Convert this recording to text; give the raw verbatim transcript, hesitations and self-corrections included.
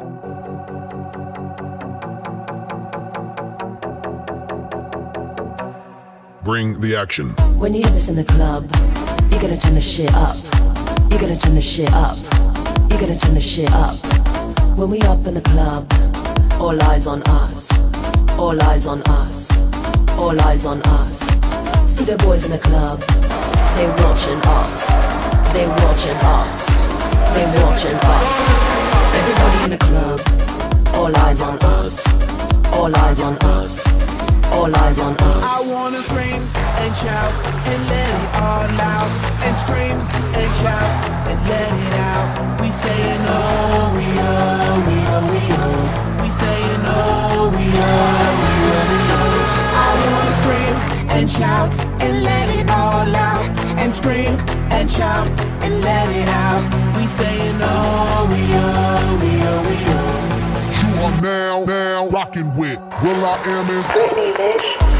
Bring the action. When you hear this in the club, you're gonna turn the shit up. You're gonna turn the shit up. You're gonna turn the shit up. When we up in the club, all eyes on us. All eyes on us. All eyes on us. See the boys in the club, they watching us. They watching us. They watching us. Everybody in the club, all eyes on us. All eyes on us. All eyes on us. I wanna scream and shout and let it all out. And scream and shout and let it out. We saying oh, we oh, we oh, we oh. We saying oh, we oh, we oh, we oh. I wanna scream and shout and let it all out. And scream and shout and let it out. We saying oh, we oh, we oh, we oh. You are now, now rocking with Will I Am in Britney, bitch.